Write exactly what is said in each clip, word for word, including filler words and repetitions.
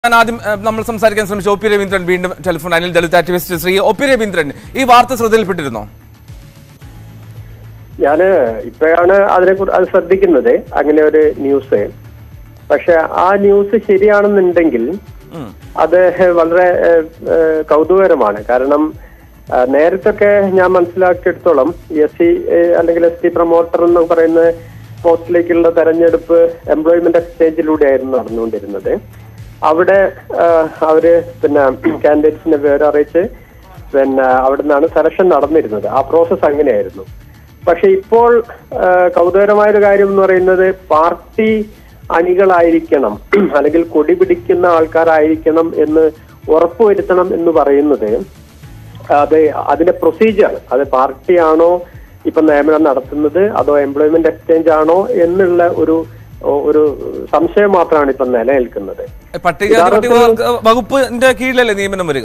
ആദ്യം നമ്മൾ സംസാരിക്കാൻ ശ്രമിച്ച ഒ പി രവീന്ദ്രൻ വീണ്ടും telephone Anil Dalit activist Shri O P Raveendran ഈ വാർത്ത ശ്രദ്ധയിൽപ്പെട്ടിരുന്നോ? ഞാന് ഇപ്പോഴാണ് അതിനെ കുറിച്ച് അത് ശ്രദ്ധിക്കുന്നത്, അങ്ങനെ ഒരു ന്യൂസ്. പക്ഷെ ആ ന്യൂസ് ശരിയാണെന്നുണ്ടെങ്കിൽ അത് വളരെ കൗതുകകരമാണ്. കാരണം നേരത്തൊക്കെ ഞാൻ മനസ്സിലാക്കിയെടുത്തോളം എസ് സി അല്ലെങ്കിൽ എസ് ടി പ്രൊമോട്ടർ എന്ന് പറയുന്ന പോസ്റ്റിലേക്കുള്ള തെരഞ്ഞെടുപ്പ് എംപ്ലോയ്മെന്റ് എക്സ്ചേഞ്ചിലൂടെ ആയിരുന്നു നടന്നുകൊണ്ടിരുന്നത്. അവിടെ അവര് പിന്നെ കാൻഡിഡേറ്റ്സിനെ വിവരം അറിയിച്ച് പിന്നെ അവിടെ നിന്നാണ് സെലക്ഷൻ നടന്നിരുന്നത്. ആ പ്രോസസ് അങ്ങനെയായിരുന്നു. പക്ഷെ ഇപ്പോൾ കൗതുകരമായൊരു കാര്യം എന്ന് പറയുന്നത് പാർട്ടി അണികളായിരിക്കണം അല്ലെങ്കിൽ കൊടി പിടിക്കുന്ന ആൾക്കാരായിരിക്കണം എന്ന് ഉറപ്പുവരുത്തണം എന്ന് പറയുന്നത് അത് അതിന്റെ പ്രൊസീജിയർ, അത് പാർട്ടിയാണോ ഇപ്പൊ നിയമനം നടത്തുന്നത് അതോ എംപ്ലോയ്മെന്റ് എക്സ്ചേഞ്ച് ആണോ എന്നുള്ള ഒരു ഒരു സംശയം മാത്രമാണ് ഇപ്പൊ നിലനിൽക്കുന്നത്. പട്ടികജാതി വകുപ്പിന്റെ കീഴിലല്ലേ നിയമനം വരിക?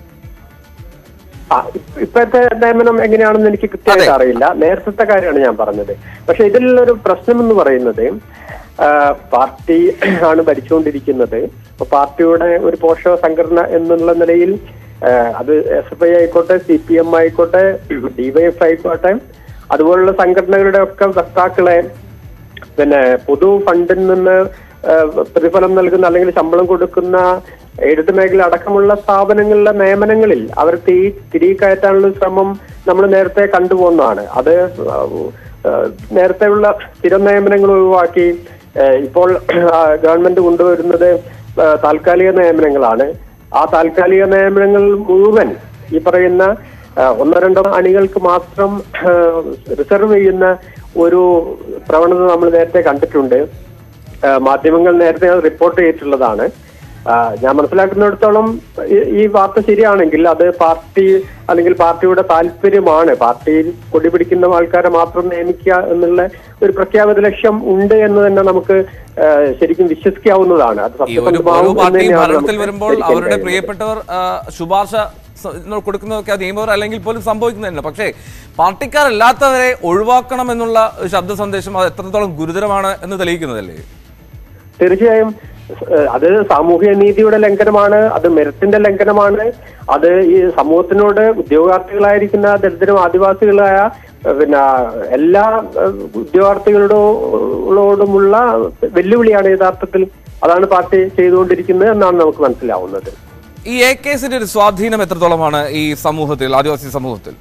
ആ ഇപ്പോഴത്തെ നിയമനം എങ്ങനെയാണെന്ന് എനിക്ക് കൃത്യമായിട്ട് അറിയില്ല. നേരത്തെ കാര്യമാണ് ഞാൻ പറഞ്ഞത്. പക്ഷെ ഇതിലുള്ളൊരു പ്രശ്നം എന്ന് പറയുന്നത് പാർട്ടി ആണ് ഭരിച്ചുകൊണ്ടിരിക്കുന്നത്. അപ്പൊ പാർട്ടിയുടെ ഒരു പോഷക സംഘടന എന്നുള്ള നിലയിൽ അത് എസ് എഫ് ഐ ആയിക്കോട്ടെ, സി പി എം ആയിക്കോട്ടെ, ഡിവൈഎഫ് ആയിക്കോട്ടെ, അതുപോലുള്ള സംഘടനകളുടെ ഒക്കെ വക്താക്കളെ പിന്നെ പൊതു ഫണ്ടിൽ നിന്ന് പ്രതിഫലം നൽകുന്ന അല്ലെങ്കിൽ ശമ്പളം കൊടുക്കുന്ന എഴുത്ത് മേഖല അടക്കമുള്ള സ്ഥാപനങ്ങളിലെ നിയമനങ്ങളിൽ അവർ തീ തിരികെ കയറ്റാനുള്ള ശ്രമം നമ്മൾ നേരത്തെ കണ്ടുപോകുന്നതാണ്. അത് നേരത്തെയുള്ള സ്ഥിരം നിയമനങ്ങൾ ഒഴിവാക്കി ഇപ്പോൾ ഗവൺമെന്റ് കൊണ്ടുവരുന്നത് താൽക്കാലിക നിയമനങ്ങളാണ്. ആ താൽക്കാലിക നിയമനങ്ങൾ മുഴുവൻ ഈ പറയുന്ന ഒന്നോ രണ്ടോ അണികൾക്ക് മാത്രം റിസർവ് ചെയ്യുന്ന ഒരു പ്രവണത നമ്മൾ നേരത്തെ കണ്ടിട്ടുണ്ട്. മാധ്യമങ്ങൾ നേരത്തെ റിപ്പോർട്ട് ചെയ്തിട്ടുള്ളതാണ്. ഞാൻ മനസ്സിലാക്കുന്നിടത്തോളം ഈ വാർത്ത ശരിയാണെങ്കിൽ അത് പാർട്ടി അല്ലെങ്കിൽ പാർട്ടിയുടെ താല്പര്യമാണ്. പാർട്ടിയിൽ കൊടി പിടിക്കുന്ന ആൾക്കാരെ മാത്രം നിയമിക്കുക എന്നുള്ള ഒരു പ്രഖ്യാപിത ലക്ഷ്യം ഉണ്ട് എന്ന് തന്നെ നമുക്ക് ശരിക്കും വിശ്വസിക്കാവുന്നതാണ്. അത് ഭരണത്തിൽ വരുമ്പോൾ അവരുടെ പ്രിയപ്പെട്ടവർ ശുപാർശ കൊടുക്കുന്നതൊക്കെ നിയമപര അല്ലെങ്കിൽ പോലും സംഭവിക്കുന്നതല്ല. പക്ഷേ പാർട്ടിക്കാരല്ലാത്തവരെ ഒഴിവാക്കണം എന്നുള്ള ശബ്ദ സന്ദേശം അത് എത്രത്തോളം ഗുരുതരമാണ് എന്ന് തെളിയിക്കുന്നതല്ലേ? തീർച്ചയായും അത് സാമൂഹ്യ നീതിയുടെ ലംഘനമാണ്, അത് മെറിറ്റിന്റെ ലംഘനമാണ്. അത് ഈ സമൂഹത്തിനോട് ഉദ്യോഗാർത്ഥികളായിരിക്കുന്ന ദരിദ്രം ആദിവാസികളായ പിന്നെ എല്ലാ ഉദ്യോഗാർത്ഥികളോടുമുള്ള വെല്ലുവിളിയാണ് യഥാർത്ഥത്തിൽ. അതാണ് പാർട്ടി ചെയ്തുകൊണ്ടിരിക്കുന്നത് എന്നാണ് നമുക്ക് മനസ്സിലാവുന്നത്. ഈ എ കേസിന്റെ ഒരു സ്വാധീനം എത്രത്തോളമാണ് ഈ സമൂഹത്തിൽ, ആദിവാസി സമൂഹത്തിൽ?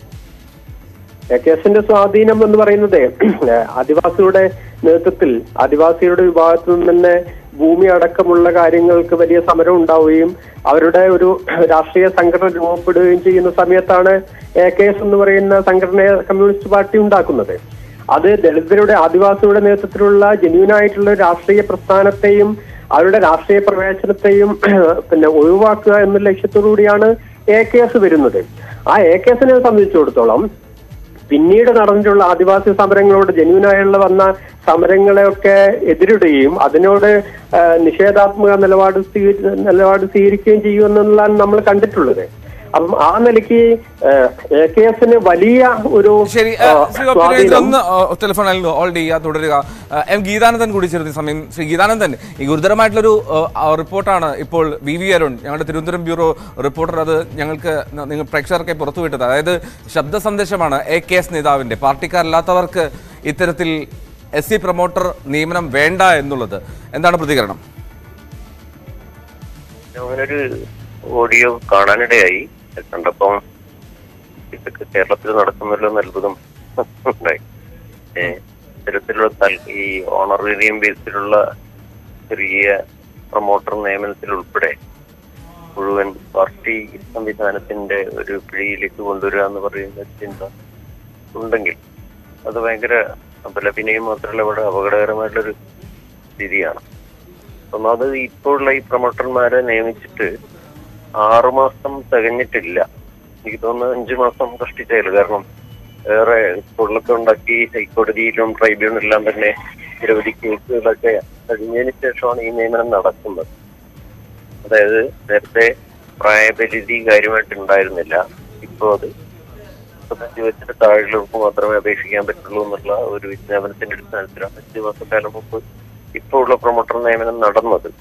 എ കേസിന്റെ സ്വാധീനം എന്ന് പറയുന്നത് ആദിവാസിയുടെ നേതൃത്വത്തിൽ ആദിവാസിയുടെ വിഭാഗത്തിൽ നിന്ന് തന്നെ ഭൂമി അടക്കമുള്ള കാര്യങ്ങൾക്ക് വലിയ സമരം ഉണ്ടാവുകയും അവരുടെ ഒരു രാഷ്ട്രീയ സംഘടന രൂപപ്പെടുകയും ചെയ്യുന്ന സമയത്താണ് എ കെ എസ് എന്ന് പറയുന്ന സംഘടനയെ കമ്മ്യൂണിസ്റ്റ് പാർട്ടി ഉണ്ടാക്കുന്നത്. അത് ദളിതരുടെ ആദിവാസിയുടെ നേതൃത്വത്തിലുള്ള ജെന്യൂനായിട്ടുള്ള രാഷ്ട്രീയ പ്രസ്ഥാനത്തെയും അവരുടെ രാഷ്ട്രീയ പ്രവേശനത്തെയും പിന്നെ ഒഴിവാക്കുക എന്ന ലക്ഷ്യത്തോടു കൂടിയാണ് എ കെ എസ് വരുന്നത്. ആ എ കെ എസിനെ സംബന്ധിച്ചിടത്തോളം പിന്നീട് നടന്നിട്ടുള്ള ആദിവാസി സമരങ്ങളോട് ജെന്യൂനായുള്ള വന്ന സമരങ്ങളെയൊക്കെ എതിരിടുകയും അതിനോട് നിഷേധാത്മക നിലപാട് നിലപാട് സ്വീകരിക്കുകയും ചെയ്യുമെന്നുള്ളതാണ് നമ്മൾ കണ്ടിട്ടുള്ളത്. അപ്പം ആ നിലയ്ക്ക് എ കെ എസിന് വലിയ ഒരു ശരി ടെലിഫോണിൽ ഓൾറെഡി തുടരുക. എം ഗീതാനന്ദൻ കൂടി ചേർന്ന സമയം. ശ്രീ ഗീതാനന്ദൻ, ഈ ഗുരുതരമായിട്ടുള്ളൊരു റിപ്പോർട്ടാണ് ഇപ്പോൾ വി വി അരുൺ, ഞങ്ങളുടെ തിരുവനന്തപുരം ബ്യൂറോ റിപ്പോർട്ടർ, അത് ഞങ്ങൾക്ക് നിങ്ങൾ പ്രേക്ഷകർക്ക് പുറത്തുവിട്ടത്. അതായത് ശബ്ദ സന്ദേശമാണ് എ കെ എസ് നേതാവിന്റെ. പാർട്ടിക്കാരല്ലാത്തവർക്ക് ഇത്തരത്തിൽ എസ് സി പ്രൊമോട്ടർ നിയമനം വേണ്ട എന്നുള്ളത്. എന്താണ് പ്രതികരണം? അങ്ങനൊരു ഓഡിയോ കാണാനിടയായി. കണ്ടപ്പം ഇതൊക്കെ കേരളത്തിൽ നടക്കുന്നല്ലോ എന്ന് അത്ഭുതം ഉണ്ടായി. ഇത്തരത്തിലുള്ള ഈ ഓണറേറിയം ബേസിലുള്ള ചെറിയ പ്രൊമോട്ടർ നിയമനത്തിൽ ഉൾപ്പെടെ മുഴുവൻ പാർട്ടി സംവിധാനത്തിന്റെ ഒരു പിടിയിലേക്ക് കൊണ്ടുവരിക എന്ന് പറയുന്ന ചിന്ത ഉണ്ടെങ്കിൽ അത് ഭയങ്കര അപലപിനെയും മാത്രമല്ല വളരെ അപകടകരമായിട്ടുള്ളൊരു സ്ഥിതിയാണ്. ഒന്നാമത് ഇപ്പോഴുള്ള ഈ പ്രൊമോട്ടർമാരെ നിയമിച്ചിട്ട് ആറുമാസം തികഞ്ഞിട്ടില്ല. എനിക്ക് തോന്നുന്നു അഞ്ചു മാസം കഷ്ടിച്ചായില്ല. കാരണം വേറെ സ്കൂളിലൊക്കെ ഉണ്ടാക്കി ഹൈക്കോടതിയിലും ട്രൈബ്യൂണലിലും തന്നെ നിരവധി കേസുകളൊക്കെ കഴിഞ്ഞതിന് ശേഷമാണ് ഈ നിയമനം നടക്കുന്നത്. അതായത് നേരത്തെ പ്രായപരിധി കാര്യമായിട്ട് ഉണ്ടായിരുന്നില്ല. ഇപ്പോൾ അത് മുപ്പത്തഞ്ച് വയസ്സിന് താഴെയുള്ളവർക്ക് മാത്രമേ അപേക്ഷിക്കാൻ പറ്റുള്ളൂ എന്നുള്ള ഒരു വിജ്ഞാപനത്തിന്റെ അടിസ്ഥാനത്തിലാണ് അഞ്ചു മാസക്കാലം മുമ്പ് ഇപ്പോൾ ഉള്ള പ്രൊമോട്ടർ നിയമനം നടന്നത്.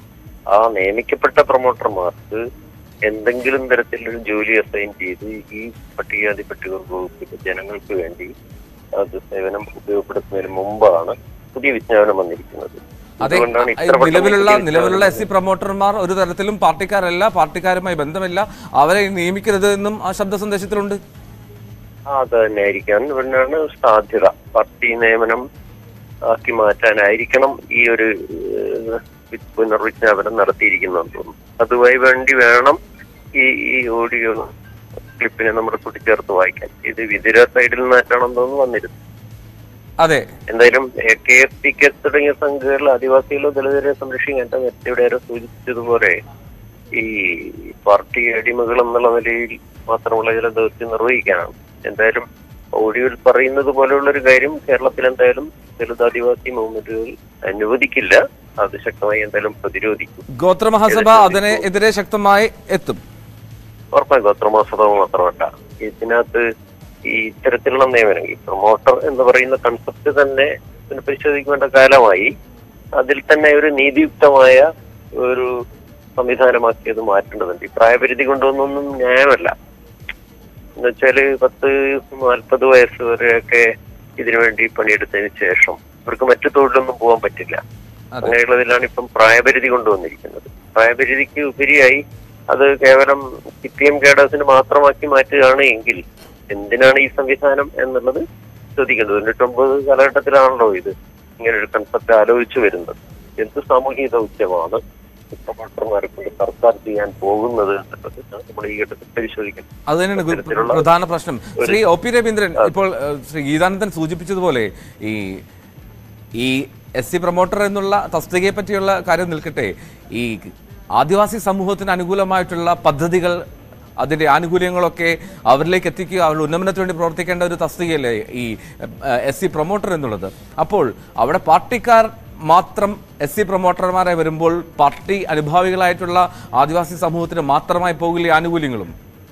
ആ നിയമിക്കപ്പെട്ട പ്രൊമോട്ടർമാർക്ക് എന്തെങ്കിലും തരത്തിലൊരു ജോലി അസൈൻ ചെയ്ത് ഈ പട്ടികജാതി പട്ടികവർഗ വകുപ്പിന്റെ ജനങ്ങൾക്ക് വേണ്ടി അത് സേവനം ഉപയോഗപ്പെടുത്തുന്നതിന് മുമ്പാണ് പുതിയ വിജ്ഞാപനം വന്നിരിക്കുന്നത്. അതെ, നിലവിലുള്ള നിലവിലുള്ള എസ് സി പ്രൊമോട്ടർമാർ ഒരു തരത്തിലും പാർട്ടിക്കാരല്ല, പാർട്ടിക്കാരുമായി ബന്ധമില്ല, അവരെ നിയമിക്കരുത് എന്നും ആ ശബ്ദ സന്ദേശത്തിലുണ്ട്. അത് തന്നെ ആയിരിക്കാൻ പിന്നാണ് സാധ്യത. പാർട്ടി നിയമനം ആക്കി മാറ്റാനായിരിക്കണം ഈ ഒരു പുനർവിജ്ഞാപനം നടത്തിയിരിക്കുന്നതെന്ന് തോന്നുന്നു. അതുമായി വേണ്ടി വേണം ഈ ഈ ഓഡിയോ ക്ലിപ്പിനെ നമ്മൾ കൂട്ടിച്ചേർത്ത് വായിക്കാൻ. ഇത് വിതുര സൈഡിൽ നിന്നായിട്ടാണെന്ന് തോന്നുന്നു വന്നിരുന്നു. അതെ, എന്തായാലും കെ എസ് പി കെ തുടങ്ങിയ സംഘങ്ങളിൽ ആദിവാസികളോ ദളിതരെ സംരക്ഷിക്കാൻ നേരത്തെ ആരോ സൂചിപ്പിച്ചതുപോലെ ഈ പാർട്ടി അടിമകൾ എന്നുള്ള നിലയിൽ മാത്രമുള്ള ചില ദൗത്യം നിർവഹിക്കാനാണ്. എന്തായാലും ഓഡിയോയിൽ പറയുന്നത് പോലെയുള്ള ഒരു കാര്യം കേരളത്തിൽ എന്തായാലും ദളിത് ആദിവാസി മൂവ്മെന്റുകൾ അനുവദിക്കില്ല. അത് ശക്തമായി എന്തായാലും പ്രതിരോധിക്കും. ഗോത്രമഹാസഭ അതിനെതിരെ ശക്തമായി എത്തും. ഉറപ്പായും ഗോത്രമഹാസഭ മാത്രമല്ല, ഇതിനകത്ത് ഈ ഇത്തരത്തിലുള്ള നിയമനം, ഈ പ്രൊമോട്ടർ എന്ന് പറയുന്ന കൺസെപ്റ്റ് തന്നെ പരിശോധിക്കേണ്ട കാലമായി. അതിൽ തന്നെ ഒരു നീതിയുക്തമായ ഒരു സംവിധാനമാക്കി അത് മാറ്റേണ്ടതുണ്ട്. ഈ പ്രായപരിധി കൊണ്ടൊന്നും ന്യായമല്ല. എന്നുവെച്ചാല് പത്ത് നാൽപ്പത് വയസ്സ് വരെയൊക്കെ ഇതിനുവേണ്ടി പണിയെടുത്തതിന് ശേഷം ഇവർക്ക് മറ്റു തൊഴിലൊന്നും പോകാൻ പറ്റില്ല. അങ്ങനെയുള്ളതിലാണ് ഇപ്പം പ്രായപരിധി കൊണ്ടുവന്നിരിക്കുന്നത്. പ്രായപരിധിക്ക് ഉപരിയായി അത് കേവലം സി പി എം കേഡേഴ്സിന് മാത്രമാക്കി മാറ്റുകയാണ് എങ്കിൽ എന്തിനാണ് ഈ സംവിധാനം എന്നുള്ളത് ചോദിക്കേണ്ടത്. തൊണ്ണൂറ്റൊമ്പത് കാലഘട്ടത്തിലാണല്ലോ ഇത് ഇങ്ങനെ ഒരു കൺസെപ്റ്റ് ആലോചിച്ചു വരുന്നത്. എന്ത് സാമൂഹിക ദൗത്യമാണ് പ്രൊമോട്ടർമാരെ കൊണ്ട് സർക്കാർ ചെയ്യാൻ പോകുന്നത് എന്നുള്ളത് നമ്മൾ ഈ ഘട്ടത്തിൽ പരിശോധിക്കണം. അത് തന്നെയാണ് പ്രധാന പ്രശ്നം. ശ്രീ ഒ പി രവീന്ദ്രൻ, ഇപ്പോൾ ശ്രീ ഗീതാനന്ദൻ സൂചിപ്പിച്ചതുപോലെ ഈ ഈ എസ് സി പ്രൊമോട്ടർ എന്നുള്ള തസ്തികയെ പറ്റിയുള്ള കാര്യം നിൽക്കട്ടെ, ഈ ആദിവാസി സമൂഹത്തിന് അനുകൂലമായിട്ടുള്ള പദ്ധതികൾ, അതിൻ്റെ ആനുകൂല്യങ്ങളൊക്കെ അവരിലേക്ക് എത്തിക്കുക, അവരുടെ ഉന്നമനത്തിന് വേണ്ടി പ്രവർത്തിക്കേണ്ട ഒരു തസ്തികയല്ലേ ഈ എസ് സി പ്രൊമോട്ടർ എന്നുള്ളത്. അപ്പോൾ അവിടെ പാർട്ടിക്കാർ മാത്രം എസ് സി പ്രൊമോട്ടർമാരായി വരുമ്പോൾ പാർട്ടി അനുഭാവികളായിട്ടുള്ള ആദിവാസി സമൂഹത്തിന് മാത്രമായി പോകില്ലേ ആനുകൂല്യങ്ങളും?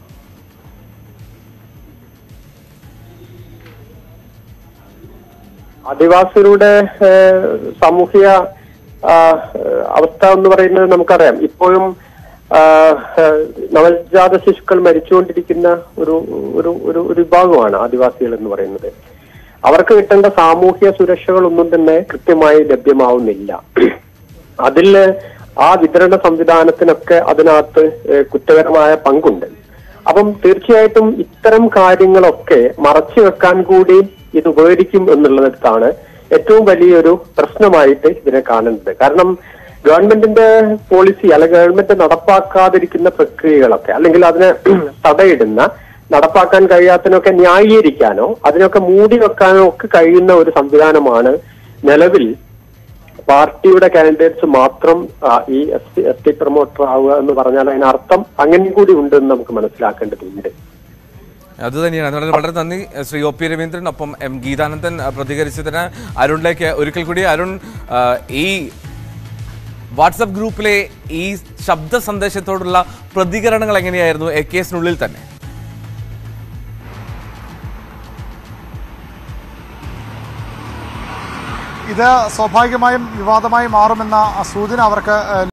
ആദിവാസികളുടെ സാമൂഹിക അവസ്ഥ എന്ന് പറയുന്നത് നമുക്കറിയാം. ഇപ്പോഴും നവജാത ശിശുക്കൾ മരിച്ചുകൊണ്ടിരിക്കുന്ന ഒരു ഒരു ഒരു വിഭാഗമാണ് ആദിവാസികൾ എന്ന് പറയുന്നത്. അവർക്ക് കിട്ടേണ്ട സാമൂഹ്യ സുരക്ഷകളൊന്നും തന്നെ കൃത്യമായി ലഭ്യമാവുന്നില്ല. അതിൽ ആ വിതരണ സംവിധാനത്തിനൊക്കെ അതിനകത്ത് കുറ്റകരമായ പങ്കുണ്ട്. അപ്പം തീർച്ചയായിട്ടും ഇത്തരം കാര്യങ്ങളൊക്കെ മറച്ചു വെക്കാൻ കൂടി ഇത് ഉപകരിക്കും എന്നുള്ളിടത്താണ് ഏറ്റവും വലിയൊരു പ്രശ്നമായിട്ട് ഇതിനെ കാണുന്നത്. കാരണം ഗവൺമെന്റിന്റെ പോളിസി അല്ലെങ്കിൽ ഗവൺമെന്റ് നടപ്പാക്കാതിരിക്കുന്ന പ്രക്രിയകളൊക്കെ, അല്ലെങ്കിൽ അതിനെ തടയിടുന്ന, നടപ്പാക്കാൻ കഴിയാത്തതിനൊക്കെ ന്യായീകരിക്കാനോ അതിനൊക്കെ മൂടി വെക്കാനോ ഒക്കെ കഴിയുന്ന ഒരു സംവിധാനമാണ് നിലവിൽ പാർട്ടിയുടെ കാൻഡിഡേറ്റ്സ് മാത്രം ഈ S T S T promoter ആവുക എന്ന് പറഞ്ഞാൽ അതിനർത്ഥം അങ്ങനെ കൂടി ഉണ്ടെന്ന് നമുക്ക് മനസ്സിലാക്കേണ്ടതുണ്ട്. അത് തന്നെയാണ്. വളരെ നന്ദി ശ്രീ ഒ പി രവീന്ദ്രൻ. ഒപ്പം എം ഗീതാനന്ദൻ പ്രതികരിച്ചതിന്. അരുണിലേക്ക് ഒരിക്കൽ കൂടി. അരുൺ, ഈ വാട്സപ്പ് ഗ്രൂപ്പിലെ ഈ ശബ്ദ സന്ദേശത്തോടുള്ള പ്രതികരണങ്ങൾ എങ്ങനെയായിരുന്നു എ കെ എസിനുള്ളിൽ തന്നെ? ഇത് സ്വാഭാവികമായും വിവാദമായി മാറുമെന്ന സൂചന അവർക്ക്